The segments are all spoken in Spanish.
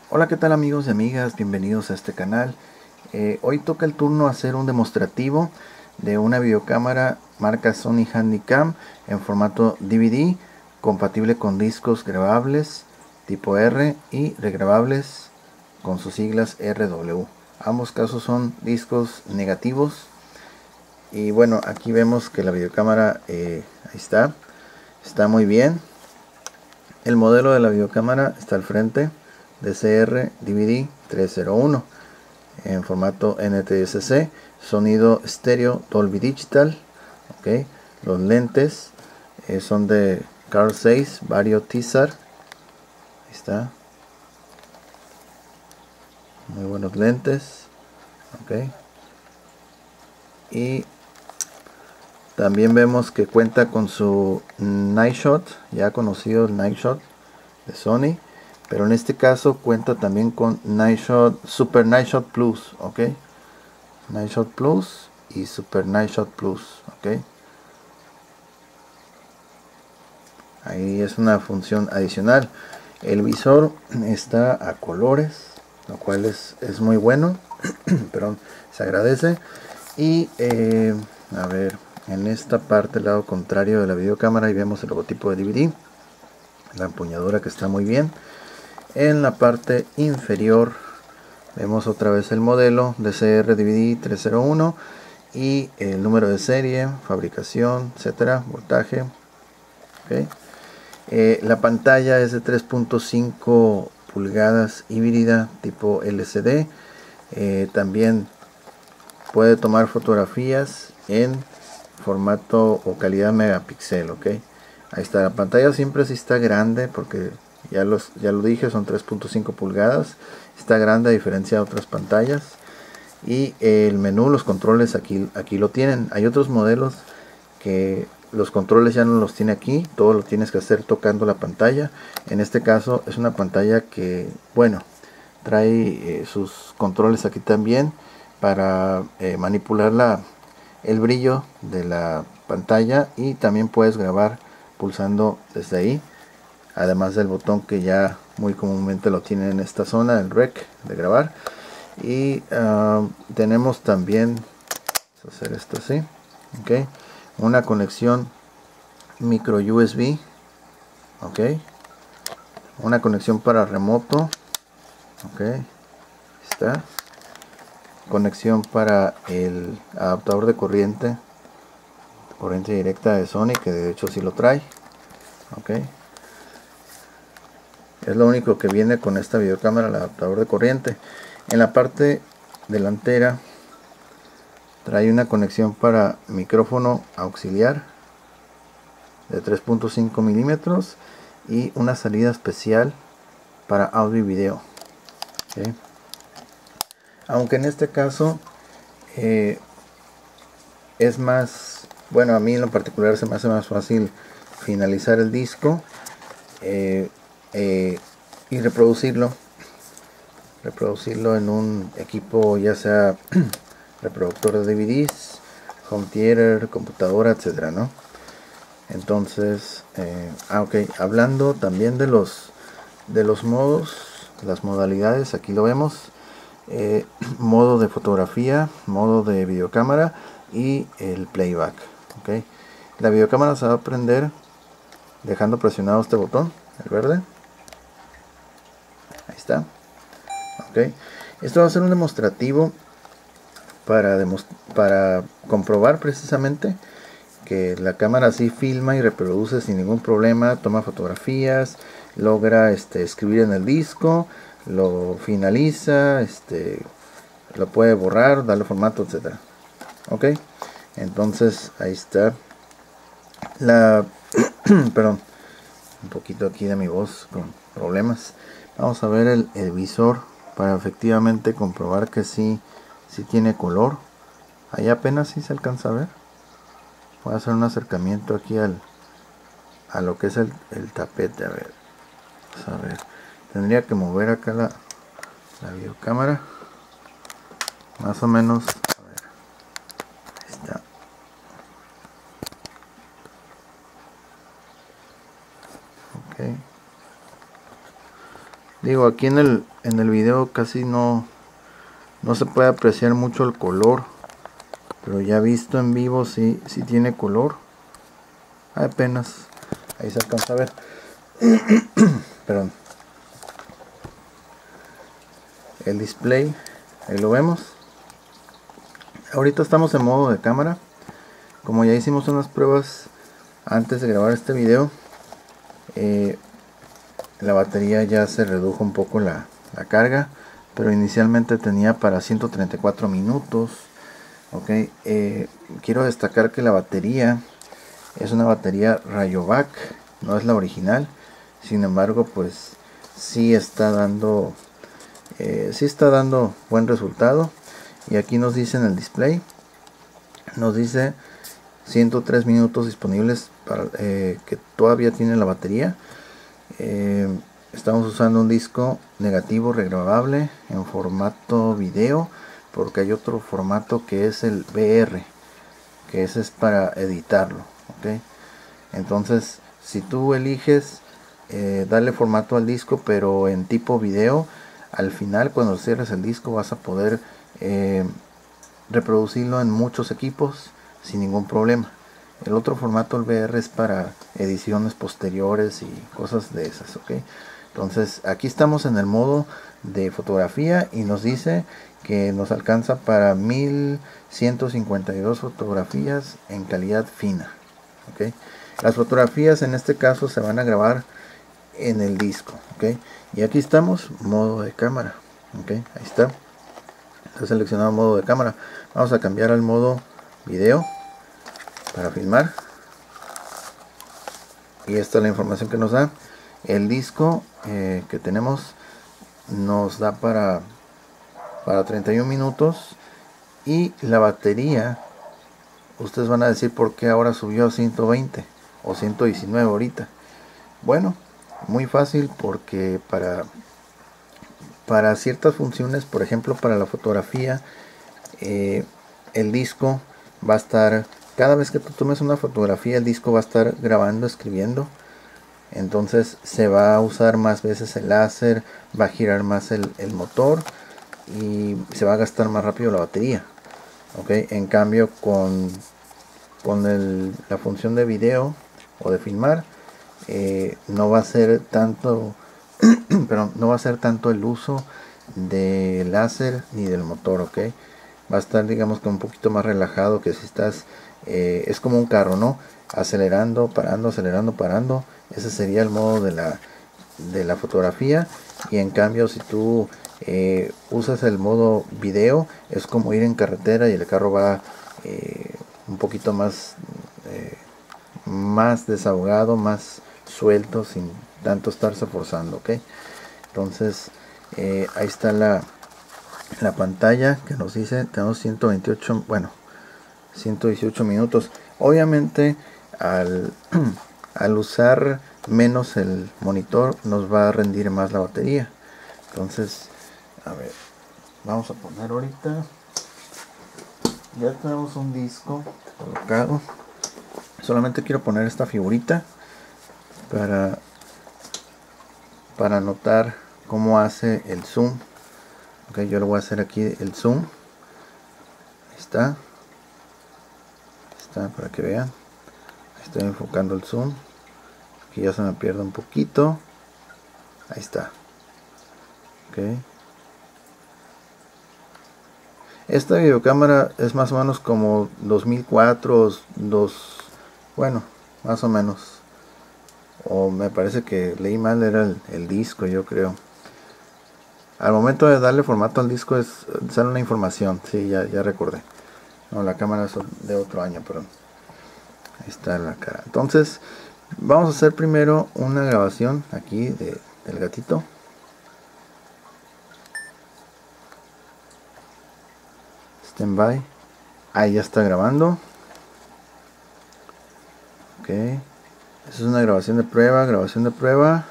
Hola, ¿qué tal amigos y amigas? Bienvenidos a este canal. Hoy toca el turno hacer un demostrativo de una videocámara marca Sony Handycam en formato DVD, compatible con discos grabables tipo R y regrabables con sus siglas RW. Ambos casos son discos negativos. Y bueno, aquí vemos que la videocámara ahí está muy bien. El modelo de la videocámara está al frente, DCR DVD 301 en formato NTSC, sonido estéreo Dolby Digital. Okay. Los lentes son de Carl Zeiss Vario Tizar. Ahí está, muy buenos lentes. Okay. Y también vemos que cuenta con su Night Shot, ya conocido el Night Shot de Sony, pero en este caso cuenta también con Night Shot, Super Night Shot Plus, ok, Night Shot Plus y Super Night Shot Plus, ok. Ahí es una función adicional. El visor está a colores, lo cual es muy bueno. Perdón, se agradece. Y a ver, en esta parte, el lado contrario de la videocámara, ahí vemos el logotipo de DVD, la empuñadura que está muy bien. En la parte inferior vemos otra vez el modelo DCR DVD 301 y el número de serie, fabricación, etcétera, voltaje. Okay. La pantalla es de 3.5 pulgadas híbrida tipo LCD. También puede tomar fotografías en formato o calidad megapíxel. Okay. Ahí está, la pantalla siempre sí está grande porque ya lo dije, son 3.5 pulgadas. Está grande a diferencia de otras pantallas. Y el menú, los controles aquí lo tienen. Hay otros modelos que los controles ya no los tiene aquí, todo lo tienes que hacer tocando la pantalla. En este caso es una pantalla que, bueno, trae sus controles aquí también para manipular el brillo de la pantalla, y también puedes grabar pulsando desde ahí, además del botón que ya muy comúnmente lo tienen en esta zona, el rec de grabar. Y tenemos también, vamos a hacer esto así, ok, una conexión micro USB, ok, una conexión para remoto, ok, está, conexión para el adaptador de corriente directa de Sony, que de hecho sí lo trae, ok. Es lo único que viene con esta videocámara, el adaptador de corriente. En la parte delantera trae una conexión para micrófono auxiliar de 3.5 milímetros y una salida especial para audio y video. ¿Okay? Aunque en este caso es más, bueno, a mí en lo particular se me hace más fácil finalizar el disco eh, y reproducirlo en un equipo, ya sea reproductor de DVDs, home theater, computadora, etcétera, ¿no? Entonces, ok, hablando también de los modos, las modalidades, aquí lo vemos. Modo de fotografía, modo de videocámara y el playback. Okay. La videocámara se va a prender dejando presionado este botón, el verde. Ahí está. Okay. Esto va a ser un demostrativo para comprobar precisamente que la cámara sí filma y reproduce sin ningún problema, toma fotografías, logra escribir en el disco, lo finaliza, lo puede borrar, darle formato, etcétera. Ok, entonces ahí está la perdón, un poquito aquí de mi voz con problemas. Vamos a ver el visor para efectivamente comprobar que sí tiene color. Ahí apenas sí se alcanza a ver. Voy a hacer un acercamiento aquí a lo que es el tapete. A ver, vamos a ver, tendría que mover acá la videocámara más o menos. A ver, ahí está. Ok, Digo, aquí en el video casi no se puede apreciar mucho el color, pero ya visto en vivo sí tiene color. Apenas ahí se alcanza a ver. Perdón. El display, ahí lo vemos. Ahorita estamos en modo de cámara. Como ya hicimos unas pruebas antes de grabar este video, la batería ya se redujo un poco la carga, pero inicialmente tenía para 134 minutos. Ok, quiero destacar que la batería es una batería Rayovac, no es la original. Sin embargo, pues sí está dando buen resultado. Y aquí nos dice en el display, nos dice 103 minutos disponibles para que todavía tiene la batería. Estamos usando un disco negativo regrabable en formato video, porque hay otro formato que es el VR, que ese es para editarlo. ¿Okay? Entonces, si tú eliges darle formato al disco, pero en tipo video, al final cuando cierres el disco vas a poder reproducirlo en muchos equipos sin ningún problema. El otro formato, el VR, es para ediciones posteriores y cosas de esas. ¿Okay? Entonces aquí estamos en el modo de fotografía y nos dice que nos alcanza para 1152 fotografías en calidad fina. ¿Okay? Las fotografías en este caso se van a grabar en el disco. ¿Okay? Y aquí estamos, modo de cámara. ¿Okay? Ahí está seleccionado modo de cámara. Vamos a cambiar al modo video para filmar. Y esta es la información que nos da. El disco que tenemos nos da para 31 minutos. Y la batería, ustedes van a decir por qué ahora subió a 120 o 119 ahorita. Bueno, muy fácil, porque para ciertas funciones, por ejemplo para la fotografía, el disco va a estar, cada vez que tú tomes una fotografía, el disco va a estar grabando, escribiendo. Entonces se va a usar más veces el láser, va a girar más el motor y se va a gastar más rápido la batería. ¿Okay? En cambio con la función de video o de filmar, no va a ser tanto pero no va a ser tanto el uso del láser ni del motor. ¿Ok? Va a estar, digamos, que un poquito más relajado, que si estás es como un carro, ¿no? Acelerando, parando, acelerando, parando. Ese sería el modo de la fotografía. Y en cambio, si tú usas el modo video, es como ir en carretera y el carro va un poquito más desahogado, más suelto, sin tanto estarse forzando. ¿Ok? Entonces ahí está la pantalla que nos dice tenemos 128, bueno, 118 minutos. Obviamente al usar menos el monitor nos va a rendir más la batería. Entonces, a ver, vamos a poner ahorita, ya tenemos un disco colocado. Solamente quiero poner esta figurita para notar cómo hace el zoom. Ok, yo lo voy a hacer aquí el zoom. Ahí está para que vean. Estoy enfocando el zoom. Aquí ya se me pierde un poquito. Ahí está. Ok. Esta videocámara es más o menos como 2004, bueno, más o menos. O me parece que leí mal, era el disco, yo creo. Al momento de darle formato al disco sale una información. Sí, ya recordé. No, la cámara es de otro año, perdón. Ahí está la cara. Entonces vamos a hacer primero una grabación aquí del gatito. Stand by. Ahí ya está grabando. Ok. Esa es una grabación de prueba, grabación de prueba.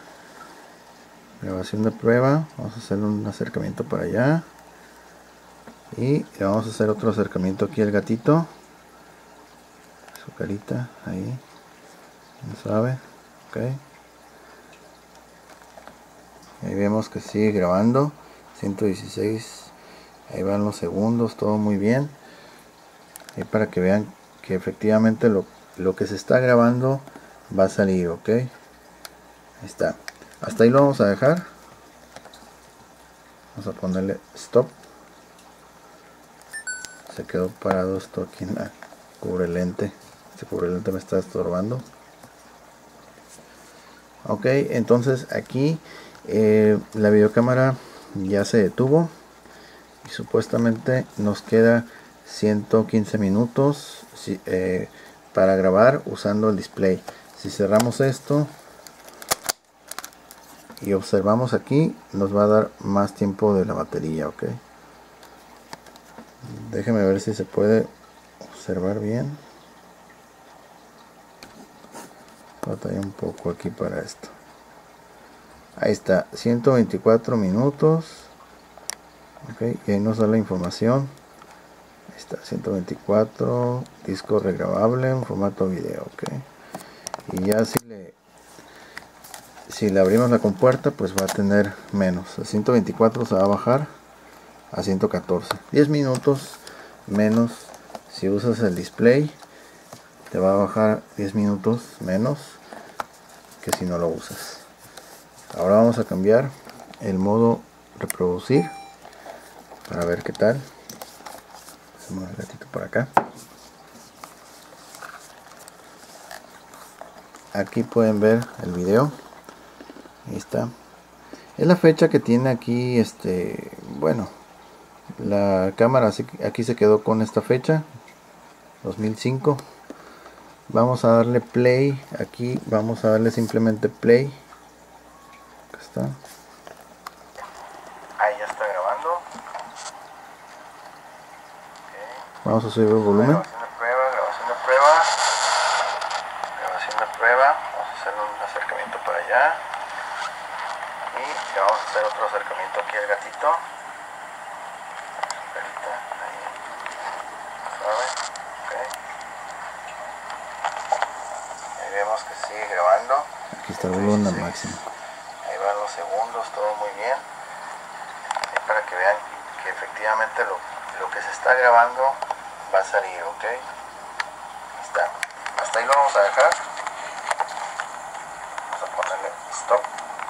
Vamos a hacer un acercamiento para allá. Y le vamos a hacer otro acercamiento aquí al gatito. Su carita, ahí. Suave. Ok. Ahí vemos que sigue grabando. 116. Ahí van los segundos, todo muy bien. Ahí para que vean que efectivamente lo que se está grabando va a salir, ok. Ahí está. Hasta ahí lo vamos a dejar. Vamos a ponerle stop. Se quedó parado esto aquí en la cubrelente. Este cubrelente me está estorbando. Ok, entonces aquí la videocámara ya se detuvo y supuestamente nos queda 115 minutos para grabar usando el display. Si cerramos esto y observamos aquí, nos va a dar más tiempo de la batería, ok. Déjeme ver si se puede observar bien. Batalla un poco aquí para esto. Ahí está, 124 minutos. Ok, y ahí nos da la información. Ahí está, 124, disco regrabable en formato video, ok. Y ya si le abrimos la compuerta, pues va a tener menos. A 124 se va a bajar a 114. 10 minutos menos. Si usas el display, te va a bajar 10 minutos menos que si no lo usas. Ahora vamos a cambiar el modo reproducir para ver qué tal. Hacemos el gatito por acá. Aquí pueden ver el video. Ahí está. Es la fecha que tiene aquí, bueno, la cámara aquí se quedó con esta fecha, 2005. Vamos a darle play. Aquí vamos a darle simplemente play. Acá está. Ahí ya está grabando. Okay. Vamos a subir el volumen. Grabación de prueba, grabación de prueba. Grabación de prueba. Vamos a hacer un acercamiento para allá. Y le vamos a hacer otro acercamiento aquí al gatito. Ahí. Suave. Okay. Ahí vemos que sigue grabando. Aquí está el volumen al máximo. Ahí van los segundos, todo muy bien. Ahí para que vean que efectivamente lo que se está grabando va a salir, ok. Ahí está. Hasta ahí lo vamos a dejar. Vamos a ponerle stop.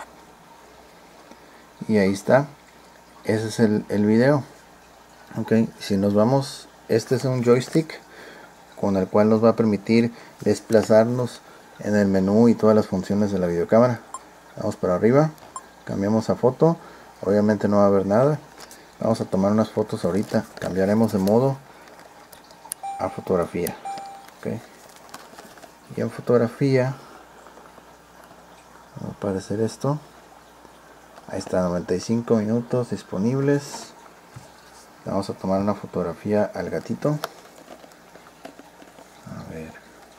Y ahí está. Ese es el video. Ok, si nos vamos, este es un joystick con el cual nos va a permitir desplazarnos en el menú y todas las funciones de la videocámara. Vamos para arriba, cambiamos a foto, obviamente no va a haber nada. Vamos a tomar unas fotos ahorita, cambiaremos de modo a fotografía. Okay. Y en fotografía va a aparecer esto. Ahí está, 95 minutos disponibles. Vamos a tomar una fotografía al gatito. A ver.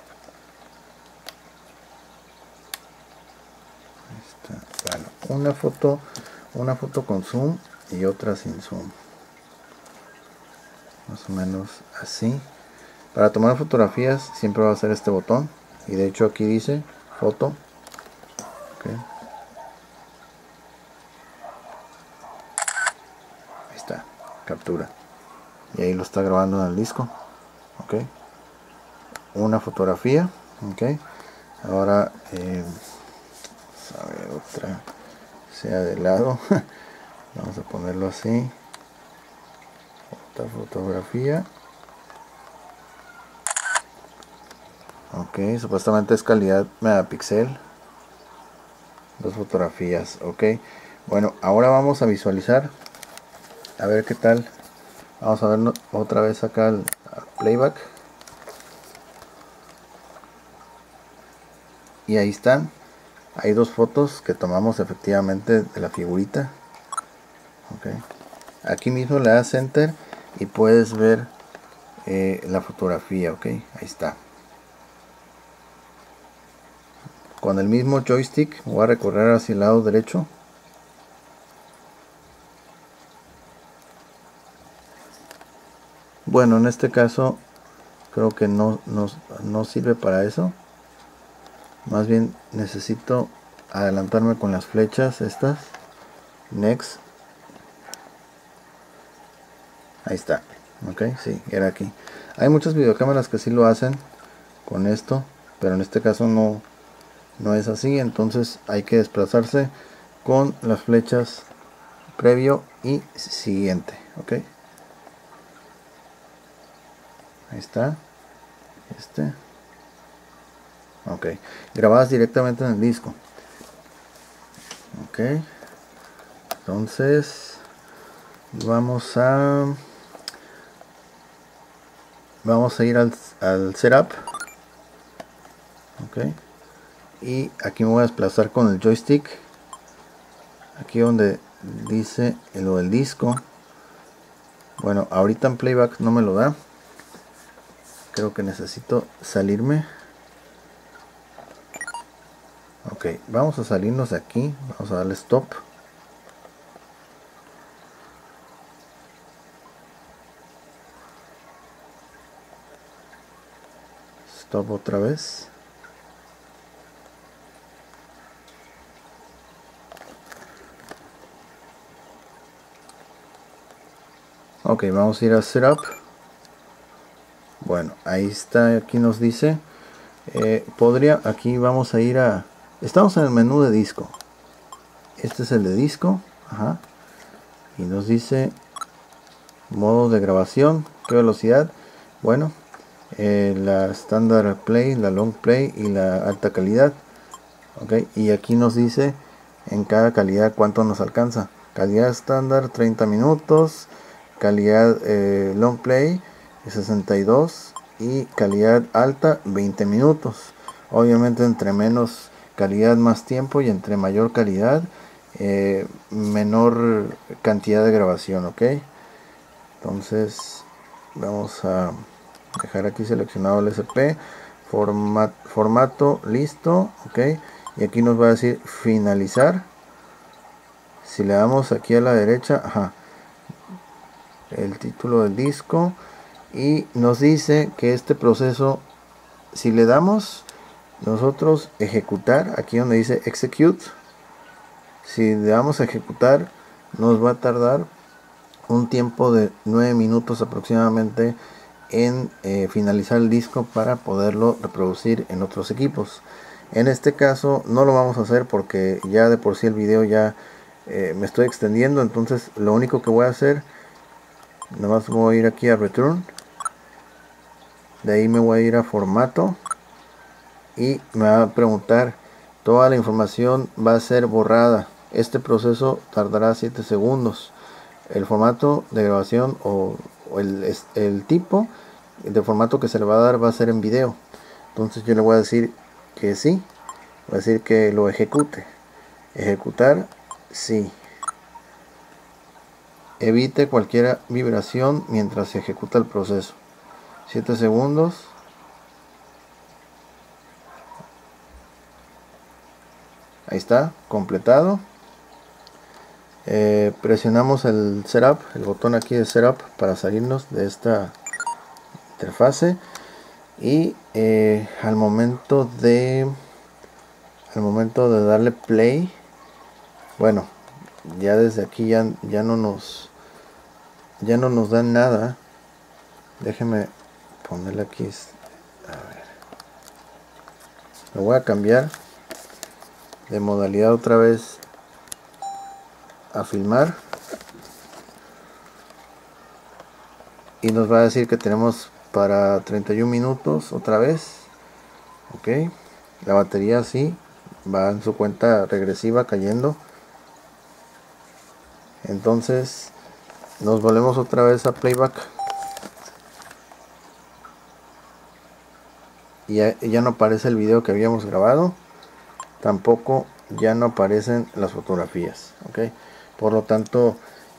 Ahí está. Bueno, una foto con zoom y otra sin zoom. Más o menos así. Para tomar fotografías siempre va a ser este botón. Y de hecho aquí dice foto. Okay. Ahí está, captura. Y ahí lo está grabando en el disco. Ok. Una fotografía. Ok. Ahora a ver, otra sea de lado. Vamos a ponerlo así. Otra fotografía. Ok, supuestamente es calidad megapíxel. Dos fotografías. Ok. Bueno, ahora vamos a visualizar. A ver qué tal. Vamos a ver otra vez acá el playback. Y ahí están. Hay dos fotos que tomamos efectivamente de la figurita. Okay. Aquí mismo le das enter y puedes ver la fotografía. Ok, ahí está. Con el mismo joystick voy a recorrer hacia el lado derecho. Bueno, en este caso creo que no sirve para eso. Más bien necesito adelantarme con las flechas estas. next. Ahí está. Ok, sí, era aquí. Hay muchas videocámaras que sí lo hacen con esto, pero en este caso no es así. Entonces hay que desplazarse con las flechas previo y siguiente. Ok, ahí está. Ok, grabadas directamente en el disco. Ok, entonces vamos a ir al setup. Ok, y aquí me voy a desplazar con el joystick aquí donde dice lo del disco. Bueno, ahorita en playback no me lo da, creo que necesito salirme. Ok, vamos a salirnos de aquí, vamos a darle stop. Stop otra vez. Ok, vamos a ir a setup. Bueno, ahí está, aquí nos dice aquí vamos a ir a, estamos en el menú de disco, este es el de disco. Ajá. Y nos dice modo de grabación, qué velocidad. Bueno, la standard play, la long play y la alta calidad. Ok, y aquí nos dice en cada calidad cuánto nos alcanza. Calidad estándar 30 minutos, calidad long play 62 y calidad alta 20 minutos. Obviamente entre menos calidad más tiempo y entre mayor calidad menor cantidad de grabación. Ok, entonces vamos a dejar aquí seleccionado el SP, formato listo. Ok, y aquí nos va a decir finalizar. Si le damos aquí a la derecha, ajá, el título del disco, y nos dice que este proceso, si le damos nosotros ejecutar, aquí donde dice execute, si le damos a ejecutar nos va a tardar un tiempo de 9 minutos aproximadamente en finalizar el disco para poderlo reproducir en otros equipos. En este caso no lo vamos a hacer porque ya de por sí el video ya me estoy extendiendo. Entonces lo único que voy a hacer, nada más voy a ir aquí a return, de ahí me voy a ir a formato y me va a preguntar, toda la información va a ser borrada, este proceso tardará 7 segundos. El formato de grabación o el tipo de formato que se le va a dar va a ser en video. Entonces yo le voy a decir que sí, voy a decir que lo ejecute. Ejecutar, sí. Evite cualquier vibración mientras se ejecuta el proceso. 7 segundos. Ahí está, completado. Presionamos el setup, el botón aquí de setup, para salirnos de esta interfase. Y al momento de darle play, bueno, ya desde aquí ya no nos dan nada. Déjeme ponerle aquí, a ver, lo voy a cambiar de modalidad otra vez a filmar, y nos va a decir que tenemos para 31 minutos otra vez. Ok, la batería sí va en su cuenta regresiva cayendo. Entonces nos volvemos otra vez a playback y ya no aparece el video que habíamos grabado, tampoco ya no aparecen las fotografías. Ok, por lo tanto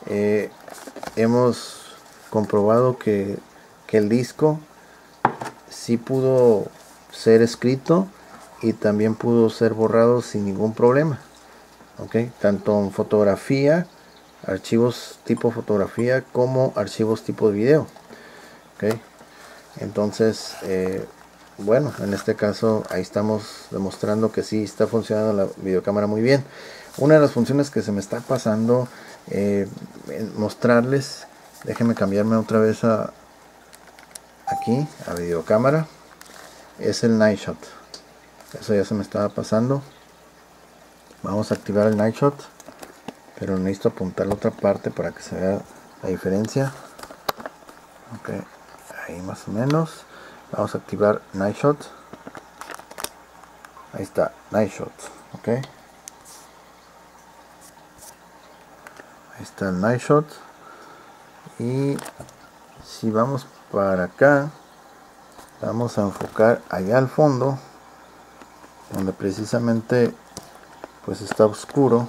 hemos comprobado que el disco sí pudo ser escrito y también pudo ser borrado sin ningún problema. Ok, tanto en fotografía, archivos tipo fotografía, como archivos tipo de video. Ok, entonces bueno, en este caso ahí estamos demostrando que sí está funcionando la videocámara muy bien. Una de las funciones que se me está pasando mostrarles, déjenme cambiarme otra vez aquí a videocámara, es el Night Shot. Eso ya se me estaba pasando. Vamos a activar el Night Shot, pero necesito apuntar la otra parte para que se vea la diferencia. Ok, ahí más o menos. Vamos a activar Night Shot. Ahí está, Night Shot. Ok, ahí está el Night Shot. Y si vamos para acá, vamos a enfocar allá al fondo, donde precisamente pues está oscuro.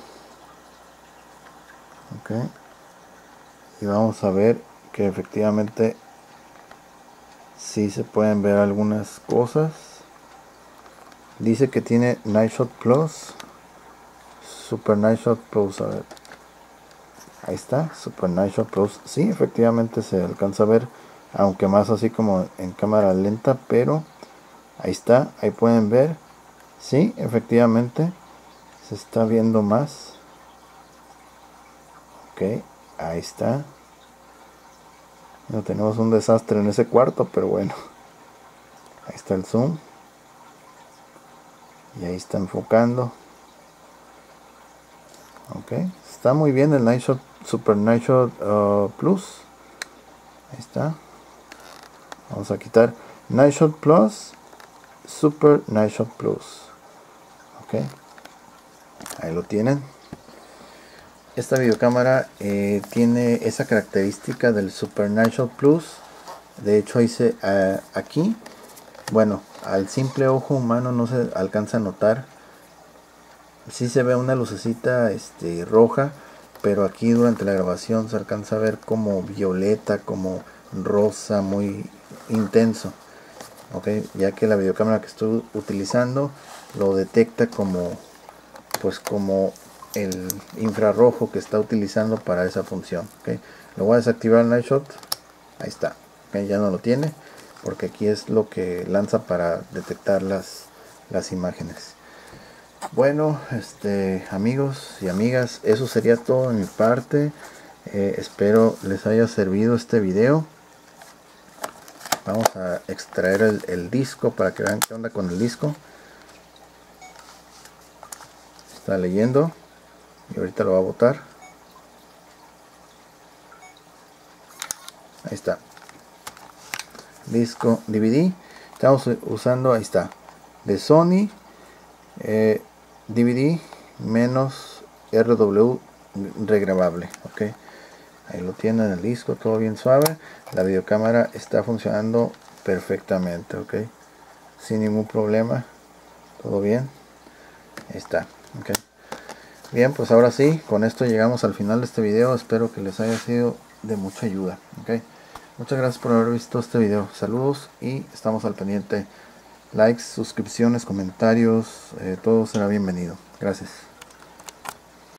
Ok, y vamos a ver que efectivamente sí se pueden ver algunas cosas. Dice que tiene Night Shot Plus, Super Night Shot Plus. A ver, ahí está, Super Night Shot Plus. Sí, efectivamente se alcanza a ver, aunque más así como en cámara lenta, pero ahí está, ahí pueden ver. Sí, efectivamente se está viendo más. Ok, ahí está. No tenemos un desastre en ese cuarto, pero bueno. Ahí está el zoom. Y ahí está enfocando. Ok, está muy bien el Night Shot, Super Night Shot Plus. Ahí está. Vamos a quitar Night Shot Plus, Super Night Shot Plus. Ok, ahí lo tienen. Esta videocámara tiene esa característica del Super Night Shot Plus. De hecho, hice aquí, bueno, al simple ojo humano no se alcanza a notar. Sí se ve una lucecita roja, pero aquí durante la grabación se alcanza a ver como violeta, como rosa, muy intenso. Ok, ya que la videocámara que estoy utilizando lo detecta como, pues como el infrarrojo que está utilizando para esa función. Okay. Lo voy a desactivar el Night Shot. Ahí está. Okay, ya no lo tiene, porque aquí es lo que lanza para detectar las imágenes. Bueno, amigos y amigas, eso sería todo de mi parte. Espero les haya servido este video. Vamos a extraer el disco para que vean qué onda con el disco. Está leyendo y ahorita lo va a botar. Ahí está, disco DVD. Estamos usando, ahí está, de Sony, DVD menos RW regrabable. Ok, ahí lo tienen, el disco, todo bien suave. La videocámara está funcionando perfectamente. Ok, sin ningún problema, todo bien. Ahí está. Ok, bien, pues ahora sí, con esto llegamos al final de este video. Espero que les haya sido de mucha ayuda. Okay. Muchas gracias por haber visto este video. Saludos y estamos al pendiente. Likes, suscripciones, comentarios, todo será bienvenido. Gracias.